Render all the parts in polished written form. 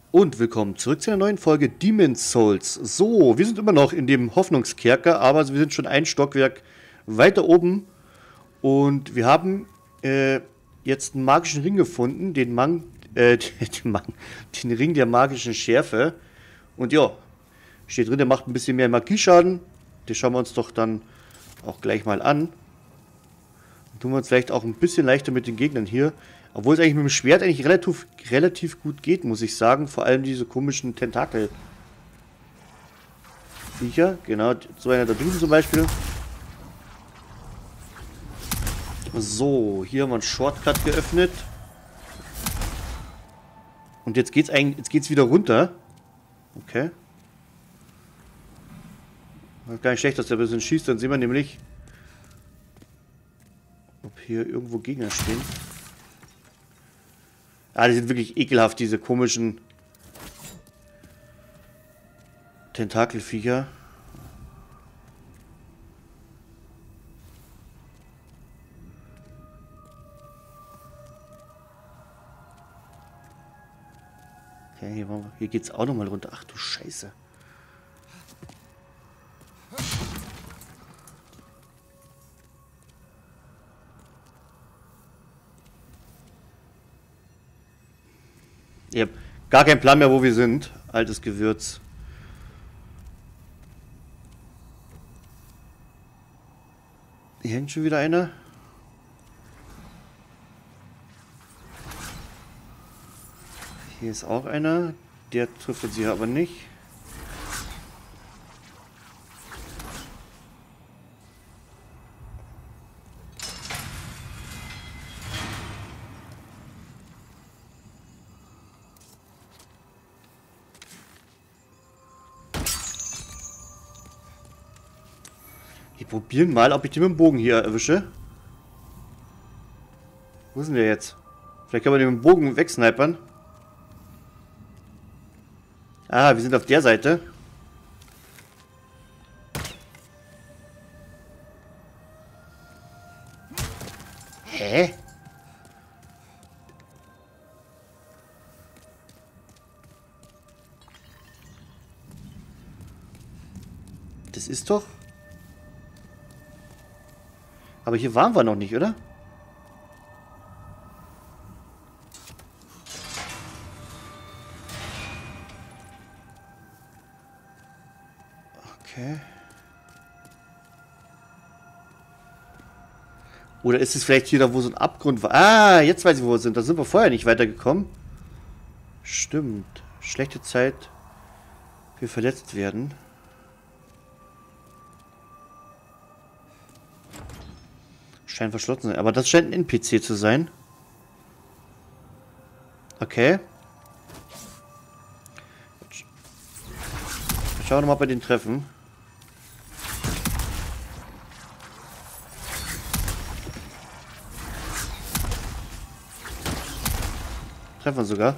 Und willkommen zurück zu einer neuen Folge Demon's Souls. So, wir sind immer noch in dem Hoffnungskerker, aber wir sind schon ein Stockwerk weiter oben. Und wir haben jetzt einen magischen Ring gefunden, den Ring der magischen Schärfe. Und ja, steht drin, der macht ein bisschen mehr Magieschaden. Den schauen wir uns doch dann auch gleich mal an. Dann tun wir uns vielleicht auch ein bisschen leichter mit den Gegnern hier. Obwohl es eigentlich mit dem Schwert eigentlich relativ gut geht, muss ich sagen. Vor allem diese komischen Tentakel. Viecher, genau, so einer da drüben zum Beispiel. So, hier haben wir einen Shortcut geöffnet. Und jetzt geht's wieder runter. Okay. Gar nicht schlecht, dass der ein bisschen schießt, dann sehen wir nämlich, ob hier irgendwo Gegner stehen. Ah, die sind wirklich ekelhaft, diese komischen Tentakelviecher. Okay, hier geht's auch nochmal runter. Ach du Scheiße. Ich habe gar keinen Plan mehr, wo wir sind. Altes Gewürz. Hier hängt schon wieder einer. Hier ist auch einer. Der trifft uns hier aber nicht. Wir probieren mal, ob ich den mit dem Bogen hier erwische. Wo ist denn der jetzt? Vielleicht können wir den mit dem Bogen wegsnipern. Ah, wir sind auf der Seite. Hä? Das ist doch... Aber hier waren wir noch nicht, oder? Okay. Oder ist es vielleicht hier da, wo so ein Abgrund war? Ah, jetzt weiß ich, wo wir sind. Da sind wir vorher nicht weitergekommen. Stimmt. Schlechte Zeit. Wir verletzt werden. Scheint verschlossen zu sein. Aber das scheint ein NPC zu sein. Okay. Schauen wir mal, ob wir den treffen. Treffen wir sogar.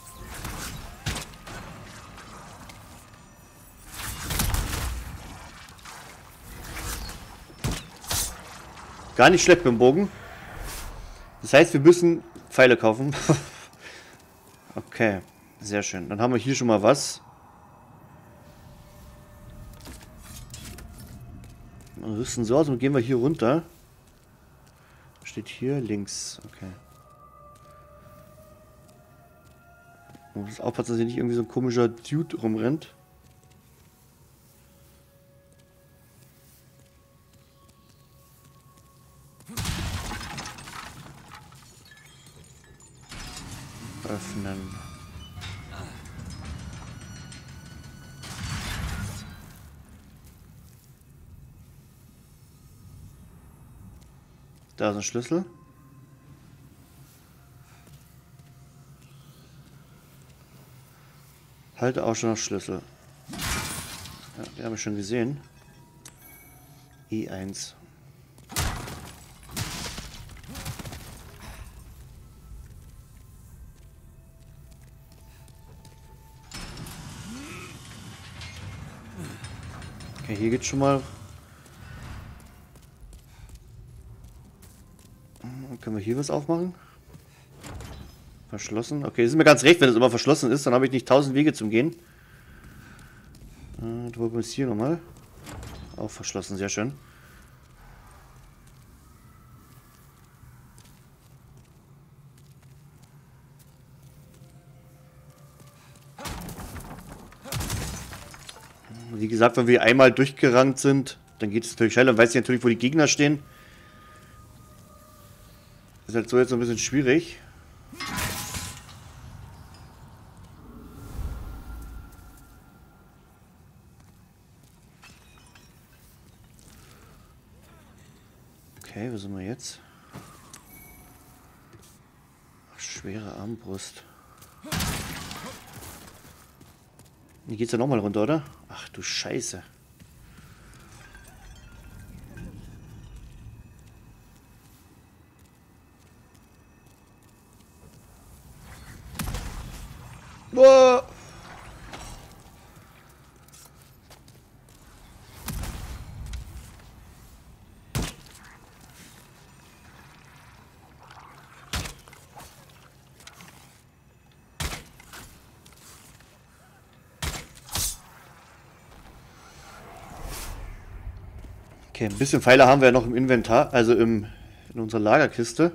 Gar nicht schlecht mit dem Bogen. Das heißt, wir müssen Pfeile kaufen. Okay, sehr schön. Dann haben wir hier schon mal was. Wir rüsten so aus und gehen wir hier runter. Steht hier links. Okay. Man muss aufpassen, dass hier nicht irgendwie so ein komischer Dude rumrennt. Öffnen. Da ist ein Schlüssel. Halte auch schon noch Schlüssel. Ja, den habe ich schon gesehen. E1. Okay, hier geht's schon mal. Können wir hier was aufmachen? Verschlossen. Okay, das ist mir ganz recht, wenn es immer verschlossen ist. Dann habe ich nicht 1000 Wege zum Gehen. Du probieren es hier nochmal. Auch verschlossen, sehr schön. Wie gesagt, wenn wir einmal durchgerannt sind, dann geht es natürlich schnell. Dann weiß ich natürlich, wo die Gegner stehen. Das ist halt so jetzt ein bisschen schwierig. Okay, wo sind wir jetzt? Ach, schwere Armbrust. Hier geht's ja nochmal runter, oder? Ach du Scheiße. Boah. Okay, ein bisschen Pfeile haben wir ja noch im Inventar, also in unserer Lagerkiste.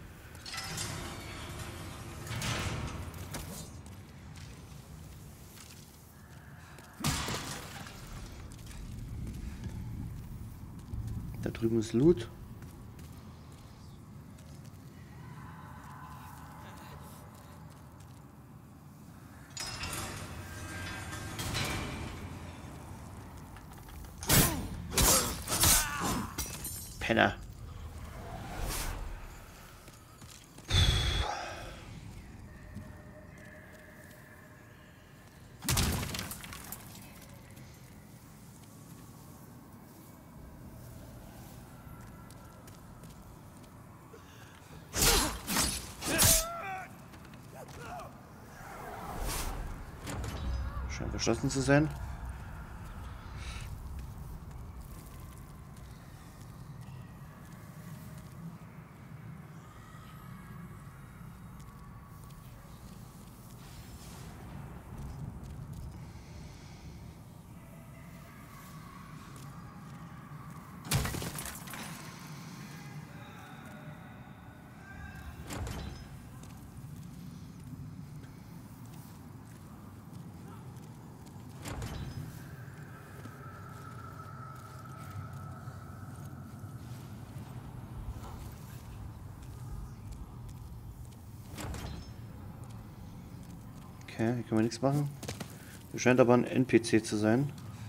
Da drüben ist Loot. Penner. Scheint verschlossen zu sein. Okay, hier können wir nichts machen. Das scheint aber ein NPC zu sein.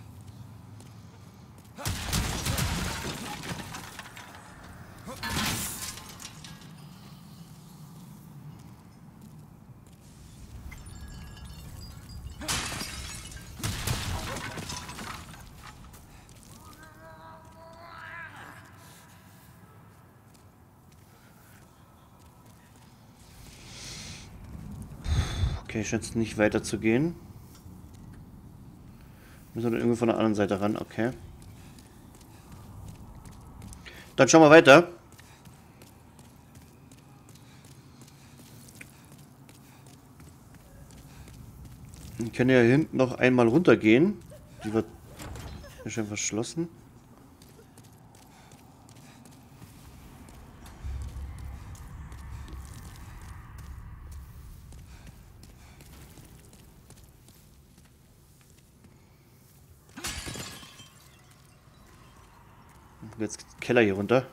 Okay, scheint es nicht weiter zu gehen. Müssen wir dann irgendwie von der anderen Seite ran, okay. Dann schauen wir weiter. Wir können ja hier hinten noch einmal runtergehen. Die wird ja schon verschlossen. Jetzt Keller hier runter.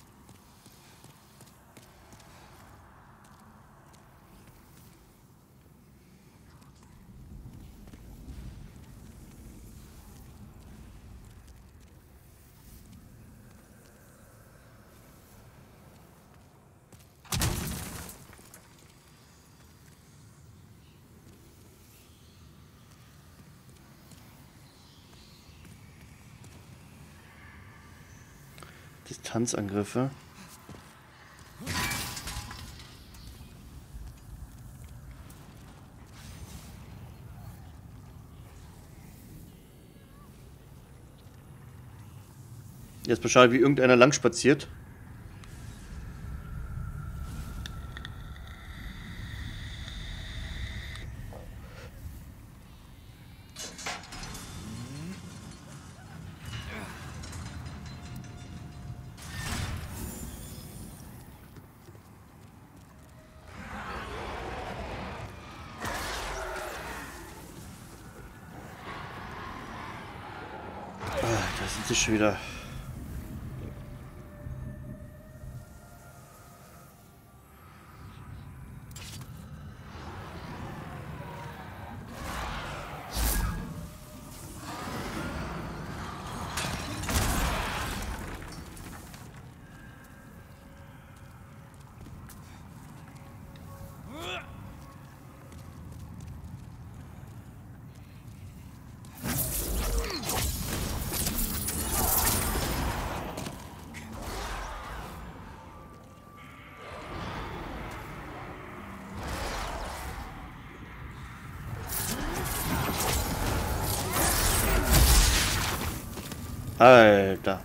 Distanzangriffe. Jetzt beschreibe, wie irgendeiner lang spaziert. Da sind sie schon wieder. Alter.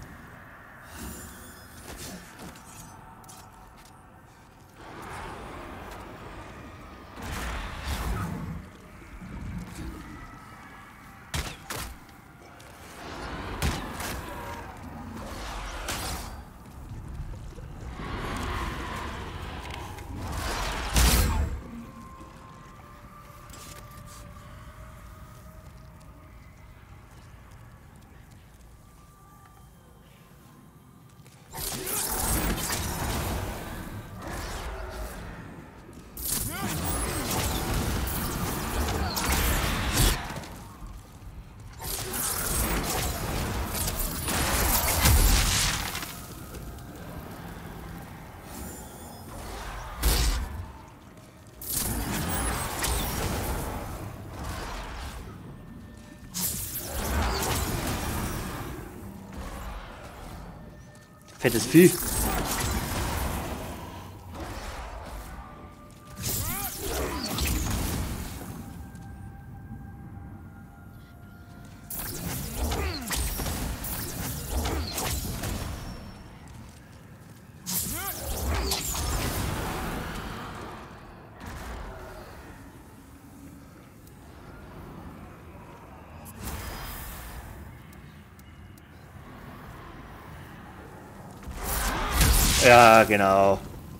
Fettes Vieh. Ja, genau.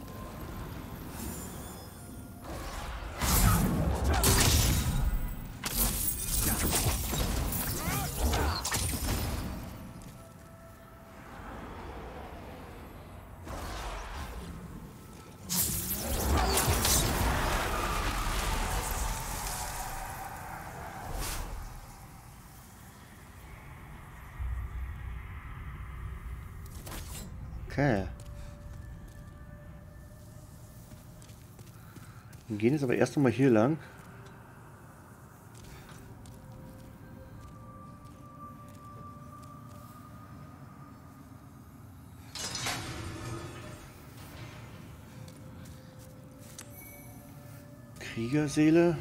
Okay. Wir gehen jetzt aber erst noch mal hier lang. Kriegerseele.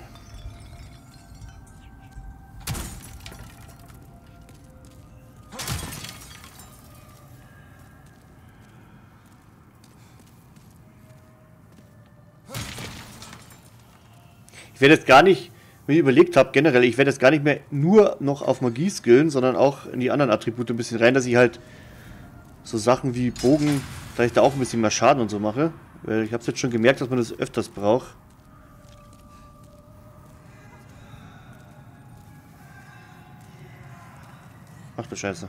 Ich werde jetzt gar nicht, wenn ich überlegt habe, generell, ich werde jetzt gar nicht mehr nur noch auf Magie skillen, sondern auch in die anderen Attribute ein bisschen rein, dass ich halt so Sachen wie Bogen, vielleicht da auch ein bisschen mehr Schaden und so mache. Weil ich habe es jetzt schon gemerkt, dass man das öfters braucht. Ach du Scheiße.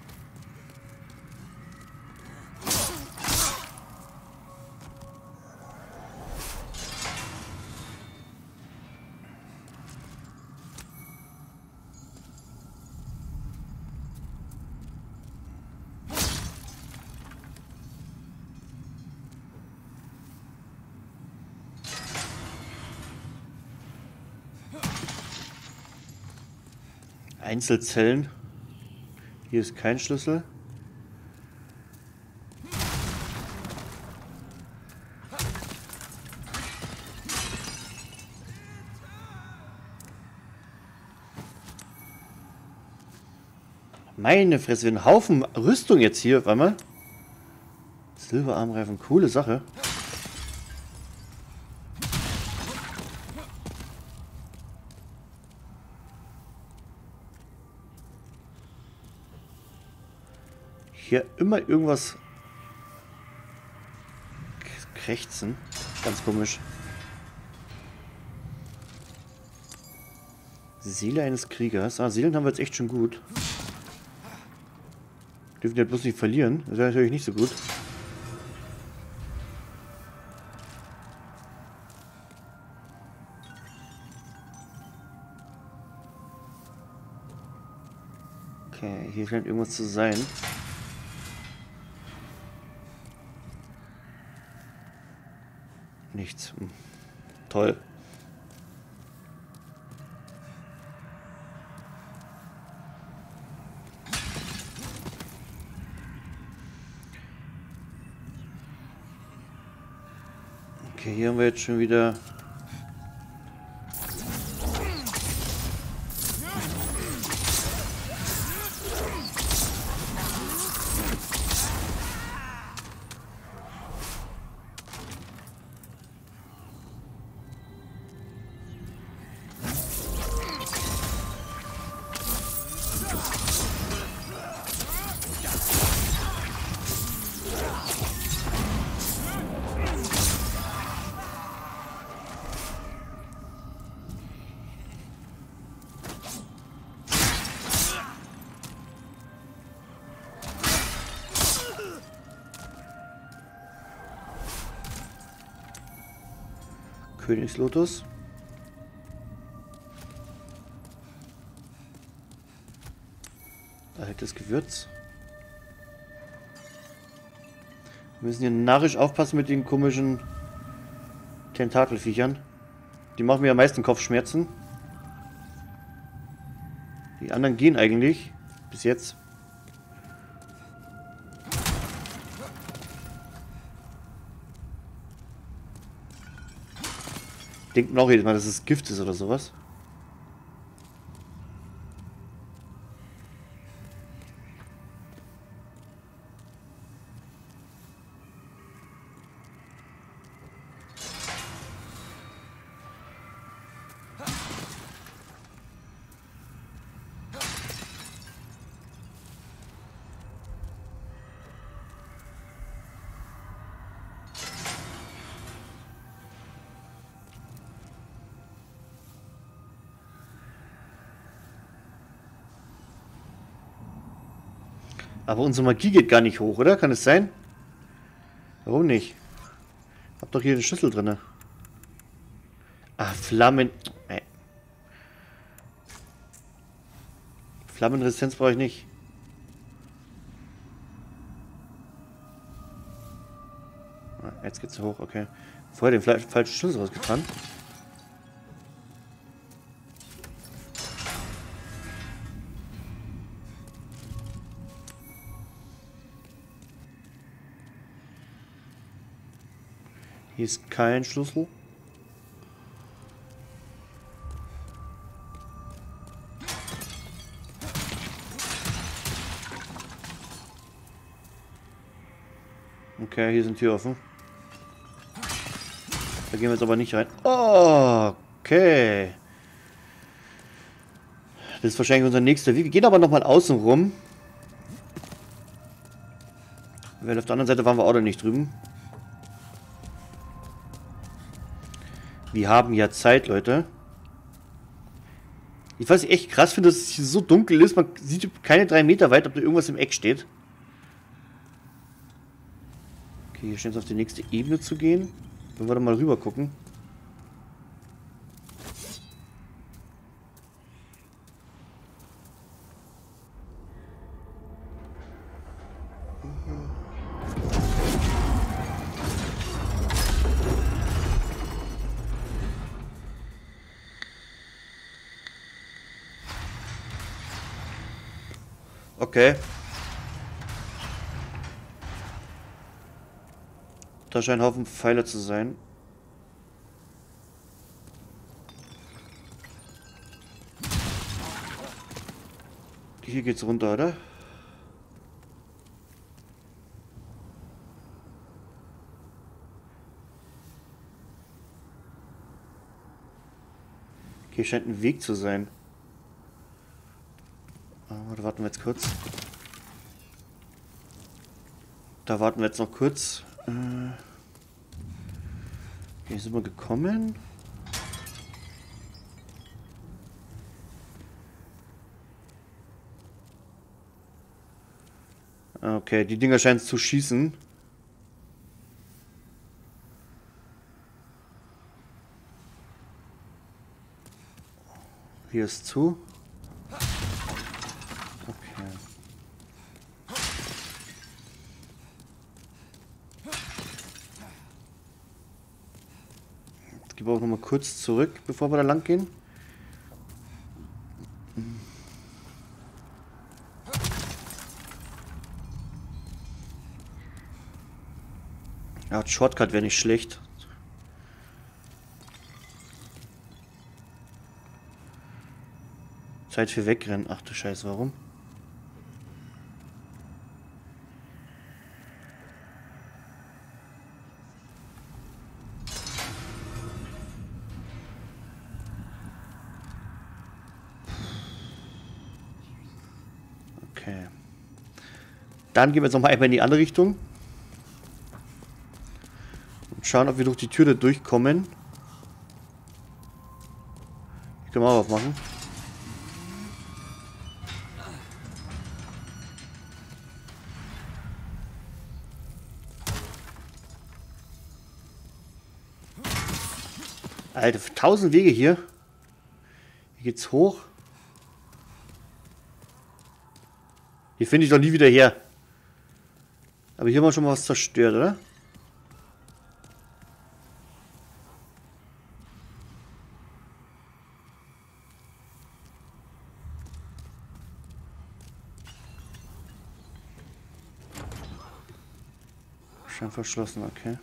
Einzelzellen. Hier ist kein Schlüssel. Meine Fresse, ein Haufen Rüstung jetzt hier auf einmal. Silberarmreifen, coole Sache. Hier immer irgendwas krächzen. Ganz komisch. Seele eines Kriegers. Ah, Seelen haben wir jetzt echt schon gut. Dürfen ja bloß nicht verlieren. Das wäre natürlich nicht so gut. Okay, hier scheint irgendwas zu sein. Nichts. Toll. Okay, hier haben wir jetzt schon wieder... Königslotus. Altes Gewürz. Wir müssen hier narrisch aufpassen mit den komischen Tentakelviechern. Die machen mir am meisten Kopfschmerzen. Die anderen gehen eigentlich. Bis jetzt. Denken auch jedes Mal, dass es Gift ist oder sowas. Aber unsere Magie geht gar nicht hoch, oder? Kann es sein? Warum nicht? Hab doch hier eine Schlüssel drin. Ah, Flammen... Flammenresistenz brauche ich nicht. Ah, jetzt geht's hoch, okay. Vorher den falschen Schlüssel rausgetan. Hier ist kein Schlüssel. Okay, hier sind Tür offen. Da gehen wir jetzt aber nicht rein. Oh, okay. Das ist wahrscheinlich unser nächster Weg. Wir gehen aber nochmal außen rum. Weil auf der anderen Seite waren wir auch noch nicht drüben. Wir haben ja Zeit, Leute. Ich weiß echt krass finde, dass es hier so dunkel ist. Man sieht keine 3 Meter weit, ob da irgendwas im Eck steht. Okay, hier scheint es auf die nächste Ebene zu gehen. Wenn wir da mal rüber gucken. Okay. Da scheint ein Haufen Pfeile zu sein. Hier geht's runter, oder? Hier scheint ein Weg zu sein. Da warten wir jetzt kurz. Da warten wir jetzt noch kurz. Hier sind wir gekommen. Okay, die Dinger scheinen zu schießen. Hier ist zu. Okay. Jetzt gehen wir auch noch mal kurz zurück, bevor wir da lang gehen. Ja, Shortcut wäre nicht schlecht. Zeit für Wegrennen. Ach du Scheiße, warum? Okay. Dann gehen wir jetzt nochmal einmal in die andere Richtung. Und schauen, ob wir durch die Tür da durchkommen. Die können wir auch aufmachen. Alter, 1000 Wege hier. Hier geht's hoch. Hier finde ich doch nie wieder her. Aber hier haben wir schon mal was zerstört, oder? Scheint verschlossen, okay.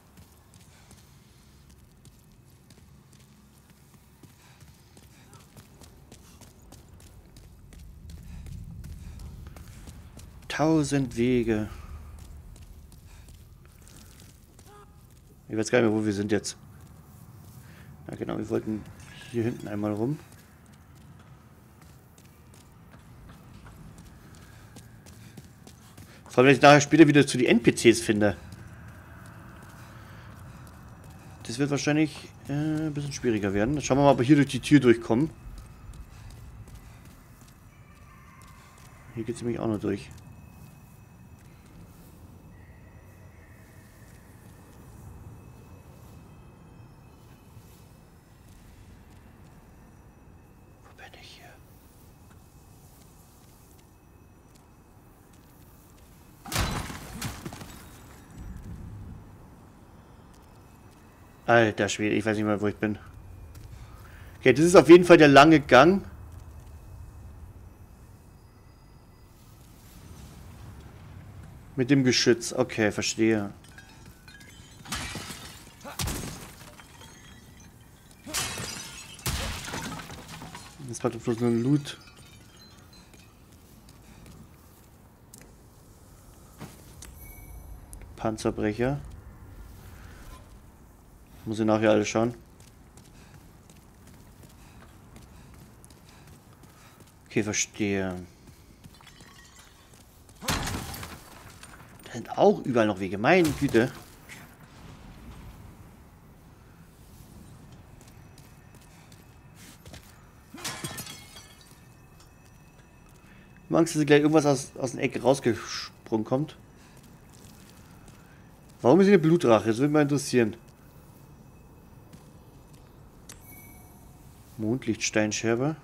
Tausend Wege. Ich weiß gar nicht mehr, wo wir sind jetzt. Ja genau, wir wollten hier hinten einmal rum. Vor allem, wenn ich nachher später wieder zu die NPCs finde. Das wird wahrscheinlich ein bisschen schwieriger werden. Dann schauen wir mal, ob wir hier durch die Tür durchkommen. Hier geht es nämlich auch noch durch. Wo bin ich hier? Alter Schwede, ich weiß nicht mehr, wo ich bin. Okay, das ist auf jeden Fall der lange Gang. Mit dem Geschütz. Okay, verstehe. Das war doch bloß nur ein Loot. Panzerbrecher. Muss ich nachher alles schauen. Okay, verstehe. Da sind auch überall noch Wege. Meine Güte. Ich habe Angst, dass gleich irgendwas aus der Ecke rausgesprungen kommt. Warum ist hier eine Blutrache? Das würde mich mal interessieren. Mondlichtsteinscherbe.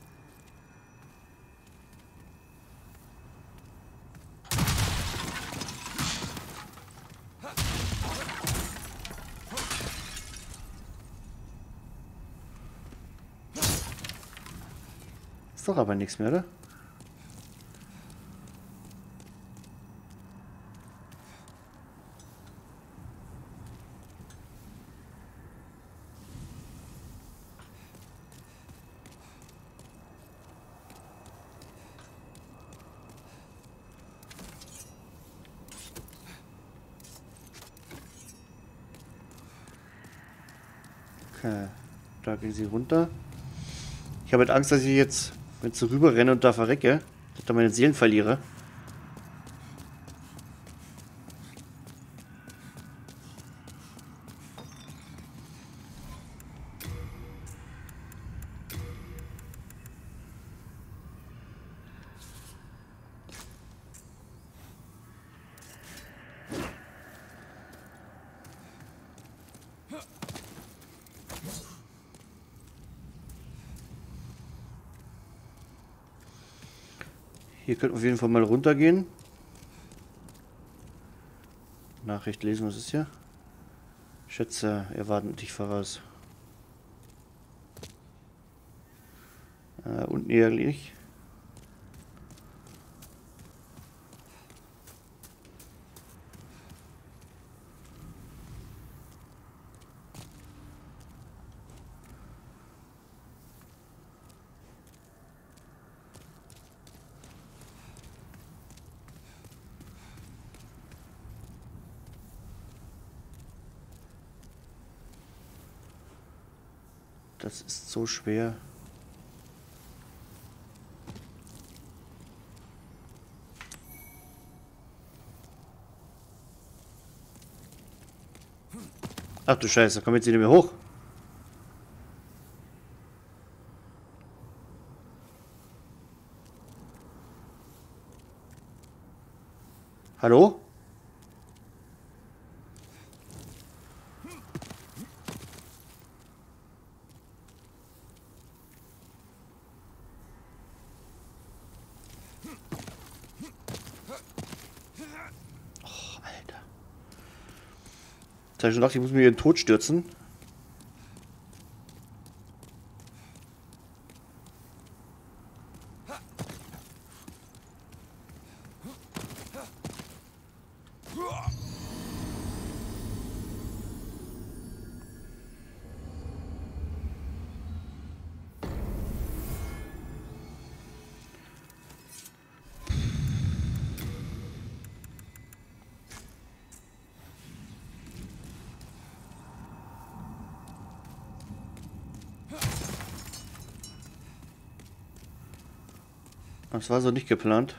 Ist doch aber nichts mehr, oder? Okay, da gehen sie runter. Ich habe halt Angst, dass ich jetzt, wenn ich so rüber renne und da verrecke, dass ich da meine Seelen verliere. Hier könnten wir auf jeden Fall mal runtergehen. Nachricht lesen, was ist hier? Schätze, erwarten dich voraus. Unten ehrlich. Das ist so schwer. Ach du Scheiße, komm jetzt hier nicht mehr hoch. Hallo? Oh, Alter. Jetzt habe ich schon gedacht, ich muss mir hier in den Tod stürzen. Das war so nicht geplant.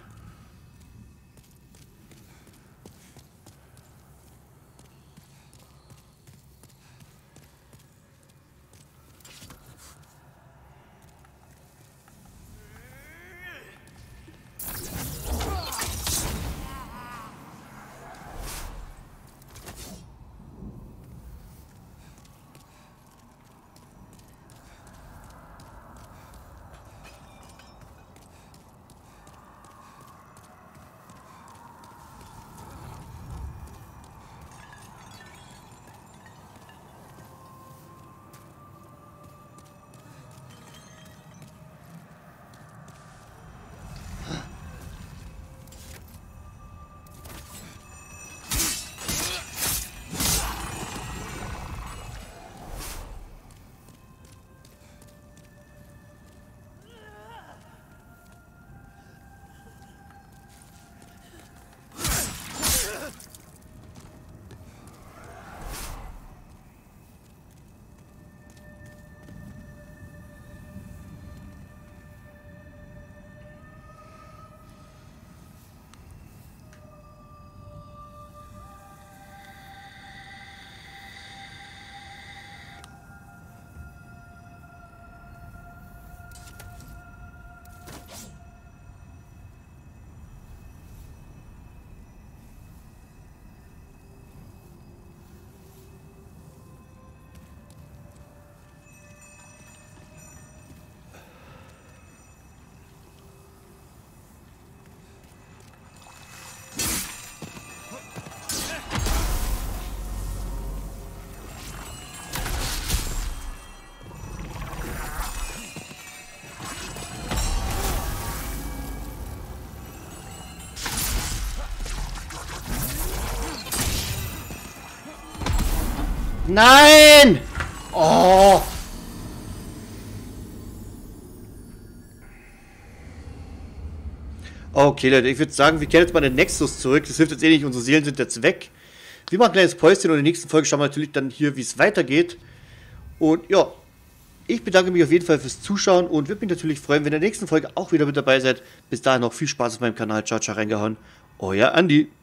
Nein! Oh! Okay, Leute, ich würde sagen, wir kehren jetzt mal den Nexus zurück. Das hilft jetzt eh nicht, unsere Seelen sind jetzt weg. Wir machen ein kleines Päuschen und in der nächsten Folge schauen wir natürlich dann hier, wie es weitergeht. Und ja, ich bedanke mich auf jeden Fall fürs Zuschauen und würde mich natürlich freuen, wenn ihr in der nächsten Folge auch wieder mit dabei seid. Bis dahin noch viel Spaß auf meinem Kanal. Ciao, ciao, reingehauen. Euer Andi.